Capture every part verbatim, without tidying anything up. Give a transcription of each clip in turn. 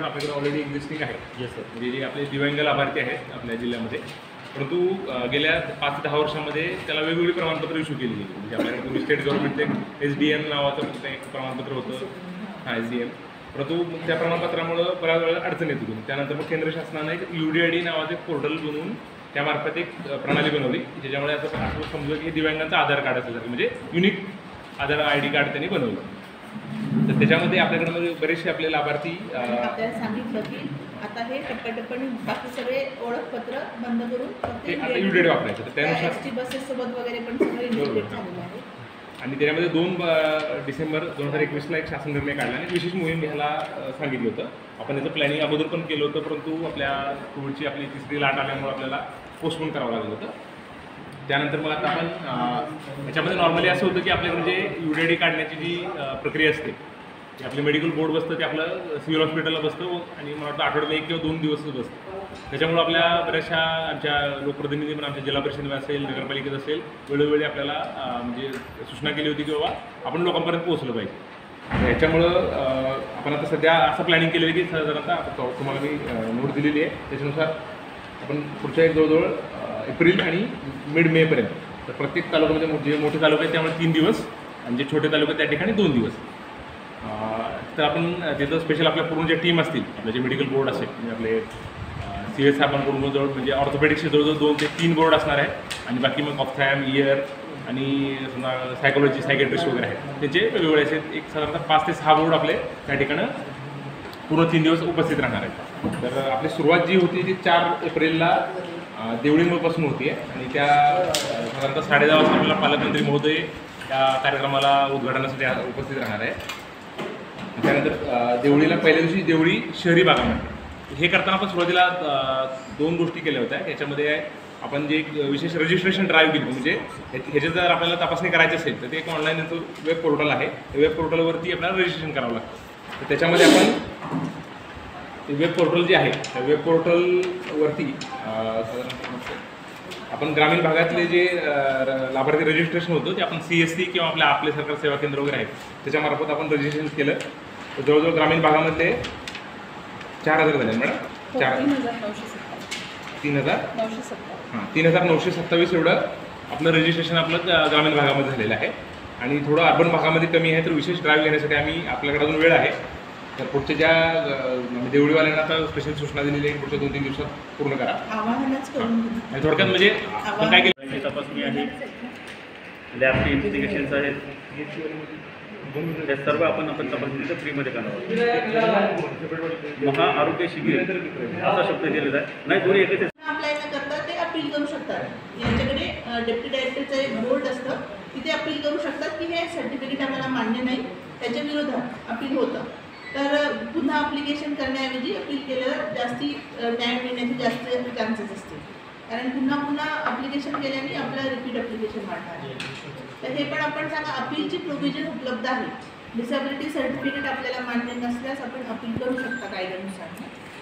आपल्याकडे already existing आहे. Yes sir. म्हणजे जे आपले दिव्यांग लाभार्थी आहेत आपल्या जिल्ह्यामध्ये, परंतु गेल्या पाच ते दहा वर्षामध्ये त्याला वेगवेगळी प्रमाणपत्र इश्यू केली गेली. म्हणजे आपल्याकडे पूर्वी स्टेट गव्हर्नमेंटचं एक एस डी एम नावाचं एक प्रमाणपत्र होतं, हां एस डी एम. परंतु त्या प्रमाणपत्रामुळं बऱ्याच वेळा अडचण येत होती. त्यानंतर मग केंद्र शासनानं एक यू डी आय डी नावाचं एक पोर्टल बनवून त्यामार्फत एक प्रणाली बनवली, ज्याच्यामुळे असं असं समजू की दिव्यांगांचं आधार कार्ड असल्यासारखं म्हणजे unique Aadhaar I D card त्यांनी बनवलं. तर त्याच्यामध्ये आपल्याकडे म्हणजे बरेचसे आपले लाभार्थी आपल्याला सांगितलं की आता हे टप्प्याटप्प्याने बाकी सगळे ओळखपत्र बंद करून ते आता यू डी आय डी वापरायचं. तर त्यानुसार एस टी बसेस सोबत वगैरे पण सगळे इंटिग्रेट झालेलं आहे. आणि त्याच्यामध्ये दोन डिसेंबर दोन हजार एकवीसला एक शासन निर्णय काढला आणि विशेष मोहीम घ्यायला सांगितलं होतं. आपण याचं प्लॅनिंग अगोदर पण केलं होतं, परंतु आपल्या कोविडची आपली तिसरी लाट आल्यामुळे आपल्याला पोस्टपोन करावं लागलं होतं. त्यानंतर मग आता आपण याच्यामध्ये नॉर्मली असं होतं की आपल्याकडे जे यू डी आय डी काढण्याची जी प्रक्रिया असते ती आपलं मेडिकल बोर्ड बसतं, ते आपलं सिव्हिल हॉस्पिटलला बसतं आणि मला वाटतं आठवड्यात एक किंवा दोन दिवसच बसतं. त्याच्यामुळे आपल्या बऱ्याचशा आमच्या लोकप्रतिनिधी पण आमच्या जिल्हा परिषदेमध्ये असेल, नगरपालिकेत असेल, वेळोवेळी आपल्याला म्हणजे सूचना केली होती की बाबा आपण लोकांपर्यंत पोहोचलं पाहिजे. याच्यामुळं आपण आता सध्या असं प्लॅनिंग केलं आहे की साधारणतः तुम्हाला मी नोट दिलेली आहे, त्याच्यानुसार आपण पुढच्या एक जवळजवळ एप्रिल आणि मिड मेपर्यंत तर प्रत्येक तालुक्यामध्ये जे मोठे तालुके आहेत त्यामुळे तीन दिवस आणि जे छोटे तालुके त्या ठिकाणी दोन दिवस तर आपण तिथं स्पेशल आपल्या पूर्ण जे टीम असतील, आपले जे मेडिकल बोर्ड असेल म्हणजे आपले सी एस आपण पूर्ण जवळ म्हणजे ऑर्थोपेडिक्सचे जवळजवळ दोन ते तीन बोर्ड असणार आहे आणि बाकी मग ऑप्थॅम, इयर आणि समजा सायकोलॉजी सायकेट्रिस्ट वगैरे आहेत त्याचे वेगवेगळे असे एक साधारणतः पाच ते सहा बोर्ड आपले त्या ठिकाणं पूर्ण तीन दिवस उपस्थित राहणार आहेत. तर आपली सुरुवात जी होती ती चार एप्रिलला देवळीपासून होती आहे आणि त्या साधारणतः साडे दहा वाजता आपल्याला पालकमंत्री महोदय त्या कार्यक्रमाला उद्घाटनासाठी उपस्थित राहणार आहे. त्यानंतर देवळीला पहिल्या दिवशी देवळी शहरी भागामध्ये हे करताना आपण सुरुवातीला दोन गोष्टी केल्या होत्या. याच्यामध्ये आपण जे एक विशेष रजिस्ट्रेशन ड्राईव्ह केली म्हणजे ह्याच्यात जर आपल्याला तपासणी करायची असेल तर ते एक ऑनलाईन याचं वेब पोर्टल आहे. वेब पोर्टलवरती आपल्याला रजिस्ट्रेशन करावं लागतं. तर त्याच्यामध्ये आपण ते वेब पोर्टल जे आहे त्या वेब पोर्टलवरती आपण ग्रामीण भागातले जे लाभार्थी रजिस्ट्रेशन होतं ते आपण सी एस सी किंवा आपल्या आपले सरकार सेवा केंद्र वगैरे आहेत त्याच्यामार्फत आपण रजिस्ट्रेशन केलं. तर जवळजवळ ग्रामीण भागामधले चार हजार झाले मॅडम. चार तीन हजार हां तीन हजार नऊशे सत्तावीस एवढं आपलं रजिस्ट्रेशन आपलं ग्रामीण भागामध्ये झालेलं आहे. आणि थोडं अर्बन भागामध्ये कमी आहे तर विशेष ड्राईव्ह घेण्यासाठी आम्ही आपल्याकडे अजून वेळ आहे. तर पुढच्या ज्या देवळीवाल्यांना आता स्पेशल सूचना दिलेली आहे पुढच्या दोन तीन दिवसात पूर्ण करा. आणि थोडक्यात म्हणजे आपण काय केलं तपासणी आहे, लॅबचे इन्व्हेस्टिगेशन्स आहेत, हे सर्व आपण आपण तपासणी फ्रीमध्ये करणार. महा आरोग्य शिबिर असा शब्द दिलेला आहे. नाही दोन्ही एकच अप्लाय न करता ते अपील करू शकतात. यांच्याकडे डेप्युटी डायरेक्टरचं एक बोर्ड असतं तिथे अपील करू शकतात की हे सर्टिफिकेट आम्हाला मान्य नाही, त्याच्या विरोधात अपील होतं. तर पुन्हा अप्लिकेशन करण्याऐवजी अपील केलं जास्ती न्याय मिळण्याचे जास्त चान्सेस असतील. कारण पुन्हा पुन्हा अप्लिकेशन केल्याने आपलं रिपीट अप्लिकेशन वाढणार आहे. तर हे पण आपण सांगा अपीलची प्रोव्हिजन उपलब्ध आहे. डिसेबिलिटी सर्टिफिकेट आपल्याला मान्य नसल्यास आपण अपील करू शकता कायद्यानुसार.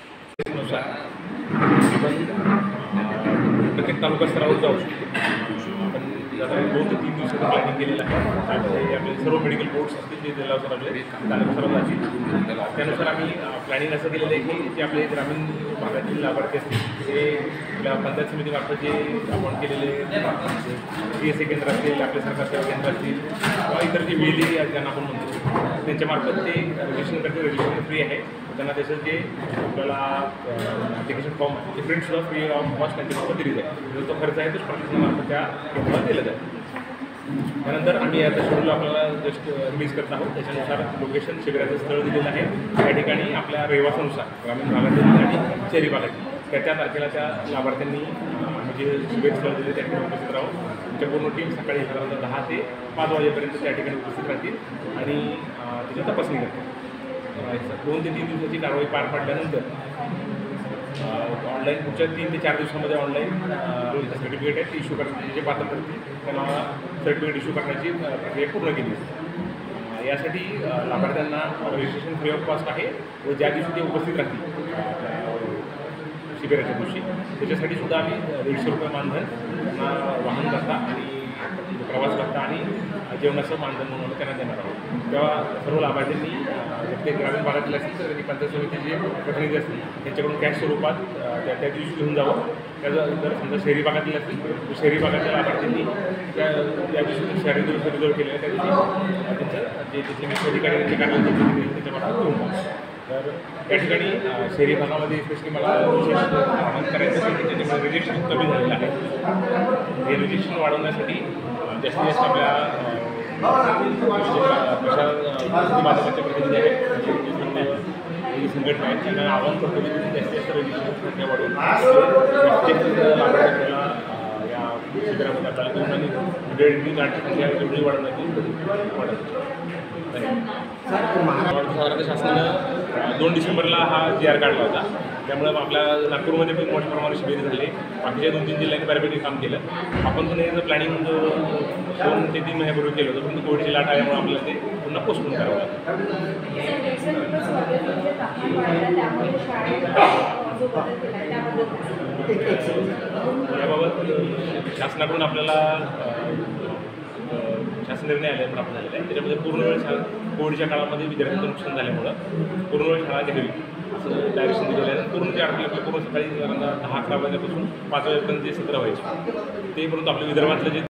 प्रत्येक तालुका स्तरावर जाऊ शकतो. आपण दोन ते तीन दिवसाचं प्लॅनिंग केलेलं आहे. आपले सर्व मेडिकल बोर्ड्स असतील जे जिल्ह्यावर आपले तालुका जातील त्यानुसार आम्ही प्लॅनिंग असं केलेलं आहे की जे आपले ग्रामीण भागातील लाभार्थी असतील ते आपल्या पंचायत समितीमार्फत जे आपण केलेले पी एस सी केंद्र असतील, आपले सरकार सेवा केंद्र असतील किंवा इतर जे वेली ज्यांना आपण म्हणतो त्यांच्यामार्फत ते रजिस्ट्रेशन करते. रजिस्ट्रेशन फ्री आहे. त्यांना त्याचं जे आपल्याला ॲप्लिकेशन फॉर्म ते प्रिंटसुद्धा फ्री ऑफ कॉस्ट त्यांच्यामार्फत दिली जाईल. जो तो खर्च आहे तो प्रशासनामार्फत त्या केंद्राला दिला जाईल. त्यानंतर आम्ही आता शेड्यूल आपल्याला जस्ट रिलीज करत आहोत. त्याच्यानुसार लोकेशन शिबिराचं स्थळ दिलेलं आहे. त्या ठिकाणी आपल्या रहिवासानुसार ग्रामीण भागातील आणि शहरी भागातील त्या त्या तारखेला त्या लाभार्थ्यांनी म्हणजे शिबिर स्थळ दिले त्या ठिकाणी उपस्थित राहून आमच्या पूर्ण टीम सकाळी साधारणतः दहा ते पाच वाजेपर्यंत त्या ठिकाणी उपस्थित राहतील आणि त्याची तपासणी करतील. दोन ते तीन दिवसाची कारवाई पार पाडल्यानंतर ऑनलाईन पुढच्या तीन ते चार दिवसामध्ये ऑनलाईन सर्टिफिकेट आहे ते इश्यू करण्याचे जे पात्र करतील त्यांना सर्टिफिकेट इश्यू करण्याची प्रक्रिया पूर्ण केली असते. यासाठी लाभार्थ्यांना रजिस्ट्रेशन फ्री ऑफ कॉस्ट आहे व ज्या दिवशी ते उपस्थित राहतील शिबिराच्या दिवशी त्याच्यासाठी सुद्धा आम्ही दीडशे रुपये मानधन त्यांना वाहन करता आणि प्रवास भत्ता आणि जेवणाचं मानधन म्हणून आम्ही त्यांना देणार आहोत. तेव्हा सर्व लाभार्थ्यांनी अं, जर ते ग्रामीण भागातील असतील तर त्यांनी पंचायत समितीचे जे प्रतिनिधी असतील त्यांच्याकडून कॅश स्वरूपात अं, त्या त्या दिवशी घेऊन जावं. त्याचं जर समजा शहरी भागातील असतील तर शहरी भागातील लाभार्थ्यांनी त्या त्या दिवशी शहरी दिवशी रिझर्व केलेलं त्या दिवशी अं, त्यांचं जे तिथले मुख्य अधिकारी त्यांचे कार्यालय त्याच्यापासून घेऊन जावं. तर त्या ठिकाणी अं, शहरी भागामध्ये स्पेशली मला विशेष आवाहन करायचं असेल की त्याच्यामुळे रजिस्ट्रेशन कमी झालेलं आहे. हे रजिस्ट्रेशन वाढवण्यासाठी अं, जास्तीत जास्त आपल्या प्रसार माध्यमाचे प्रतिनिधी आहेत, ही संघटना आहेत, त्यांना आवाहन करतो की तुम्ही जास्तीत जास्त रजिस्ट्रेशन संख्या वाढवून जास्तीत जास्त लाभार्थ्यांना या शिबिरामध्ये आपल्याला दोन आणि दीड आठ संख्या एवढी वाढवण्याची वाढत. साधारणतः शासनानं दोन डिसेंबरला हा जी आर काढला होता. त्यामुळे आपल्या नागपूरमध्ये पण मोठ्या प्रमाणात शिबिर झाले. बाकीच्या दोन तीन जिल्ह्यांनी बऱ्यापैकी काम केलं. आपण पण हे जर प्लॅनिंग दोन ते तीन महिन्यापूर्वी केलं होतं, पण कोविडची लाट आल्यामुळे आपल्याला ते पुन्हा पोस्टपोन करावं लागतं. याबाबत शासनाकडून आपल्याला शासन निर्णय आले प्राप्त झालेला आहे. त्याच्यामध्ये पूर्ण वेळ शाळा कोविडच्या काळामध्ये विद्यार्थ्यांचं नुकसान झाल्यामुळं पूर्ण वेळ शाळा घ्यावी असं डायरेक्शन दिलेलं आहे. पूर्ण जे आपल्या पूर्ण सकाळी दहा अकरा वाजल्यापासून पाच वाजेपर्यंत जे सत्र व्हायचे ते परंतु आपल्या विदर्भातलं जे